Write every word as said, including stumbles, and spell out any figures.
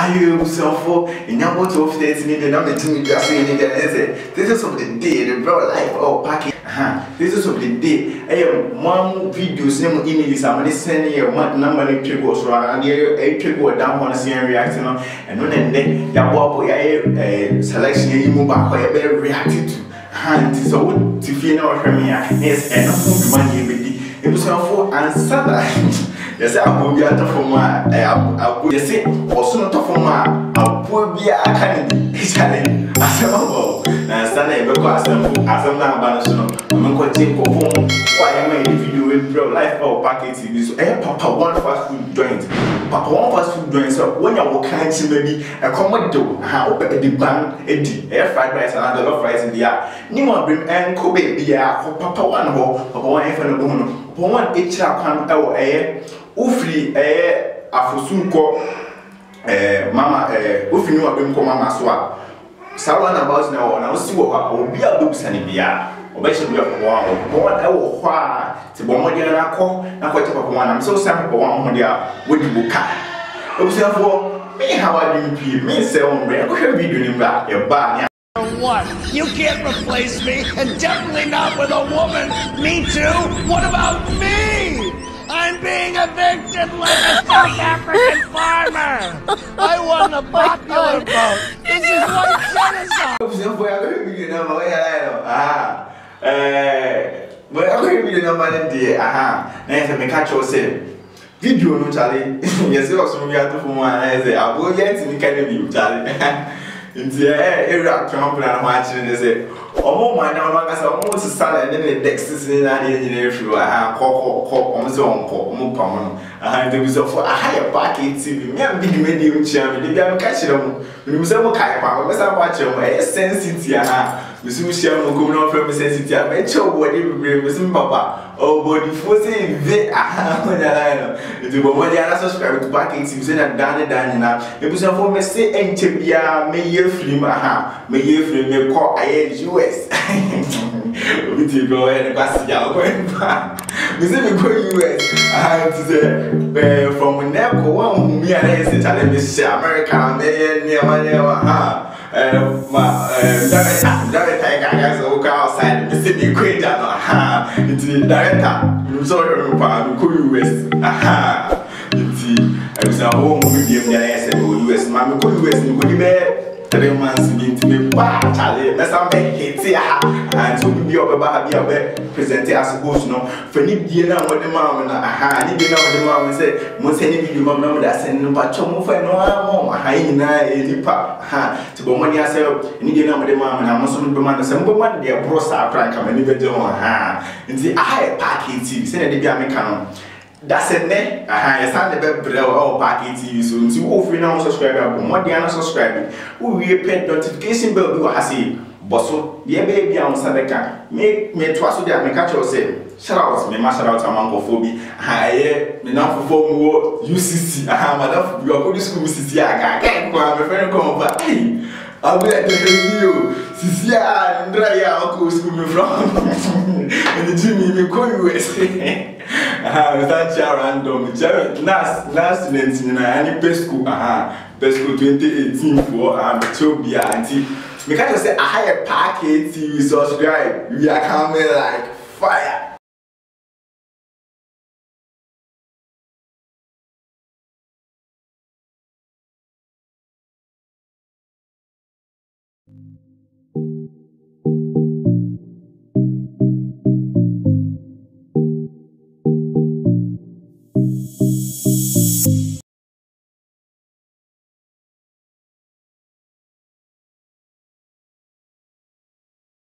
Are you so for in your motor of states in the number two just saying it? This is of the day, the bro life or packet. This is of the day. I am one videos name email somebody sending you one number of people around here, eight people down on the scene reacting on, and when then your boy selection you move back where you reacted to. And so what to feel now from here? Yes, and I'm money with the it was for answer. Yes, I will be out of my I will say, or soon out of my I will be a kind of challenge. I said, oh, and stand a because I'm not banishing. I'm going to take a phone. Why am I if you will bro life or packet T V? So, eh, Papa, one fast food joint. Papa, one fast food joint. So, when you're walking, maybe a common do, how open the band, Eddie, air fried rice, and other love rice in the air. Nima bring and Kobe be a Papa one hole, Papa one if and a woman. One each can our air. Ufri eh afosunko eh mama eh ufri no abemko mama so a sawa na about na na osi wo ha obi a bebusa ne bia obehye bia ko wa wo e wo ho a ti bo modi na ko na ko te papa wana so sam papa wan ho dia wodi buka obusa fo me how are you pe me say on bre ko hwe video ni mbra e ba ni. What? You can't replace me, and definitely not with a woman. Me too? What about me? I'm being evicted like a South African farmer. I won the popular vote. This is white genocide. Ah, eh, but I can't read the number there. Aha, now I catch you say video no Charlie. Yes, you also me out for one. I say I go get in the academy, Charlie. Into area Trump and watching they say, oh, my now, like I said, almost a salad and then the Dexter in the engineer through a hand, call, call, on his own call, Mupam. And there was a higher packet T V. Me and big medium chairman, they got catch them. We was able to catch them. Let's watch them. A sensitivity, ah, we soon share going on from sensitivity. I bet you what you bring with him, Papa. Oh, but the first thing, ah, when I know it's about when they are subscribed to packet T V, so that down the down now. It was a form of say, and Chibia, may you film, aha, may you film, may call I U S. We did go ahead and pass the hour going back. We said we go U S. I had to say, from Nepo, one me and I said, I let me say, America, near my name, aha. My director, I go outside, the city equator, aha. It's the director, you saw your power, go U S, aha. It's I was a home with the I said, go U S, mammy, go U S, go to bed. Three months into me, wow, Charlie, let's have a hit here. And so we be up about a bit, present it as a ghost, no. For any dinner with the mom and a hand, dinner with the mom and say, most any video, my mom that's sending but to move for no more, a hyena, a pop, ha, to go money yourself, any dinner with the mom and I must be man, the same woman, their bros are crying, come and even do, ha. And the I packet, send the American. That's it, ne? Aha, yes, I never bring our packet T V. So, to offer now subscribe, more than subscribe. We will pay notification bell. Do I say, Bosso, dear baby, I'm Sadeka. Make me twice a day. Make catch you say, shout out, me, my shout out to Mangophobia. I me now for more U C C. Aha, madam, you are going to school, U C C. I can't go. I'm a friend come over. Hey, I'll be at the video. Sisia, and dry out, go school from. And the Jimmy, me call you. Aha, that's random. Last last students in any best school. Aha, best school twenty eighteen for um Tobia auntie. Me can't just say I hire packet T V subscribe. We are coming like fire.